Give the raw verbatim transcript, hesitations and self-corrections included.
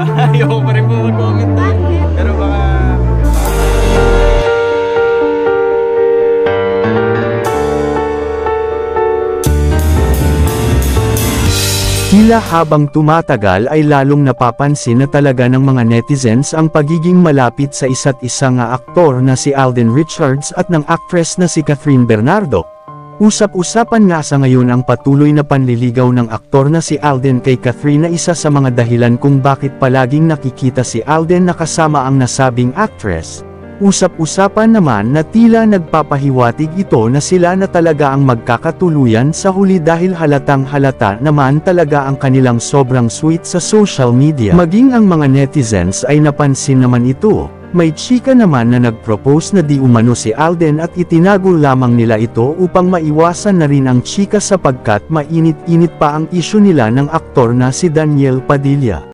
Ayoko pa rin po mag-comment eh. Pero baka... Tila habang tumatagal ay lalong napapansin na talaga ng mga netizens ang pagiging malapit sa isa't isa nga aktor na si Alden Richards at ng actress na si Catherine Bernardo. Usap-usapan nga sa ngayon ang patuloy na panliligaw ng aktor na si Alden kay Catherine na isa sa mga dahilan kung bakit palaging nakikita si Alden na kasama ang nasabing actress. Usap-usapan naman na tila nagpapahiwatig ito na sila na talaga ang magkakatuluyan sa huli dahil halatang halata naman talaga ang kanilang sobrang sweet sa social media. Maging ang mga netizens ay napansin naman ito. May chika naman na nag-propose na di umano si Alden at itinago lamang nila ito upang maiwasan na rin ang chika sapagkat mainit-init pa ang isyu nila ng aktor na si Daniel Padilla.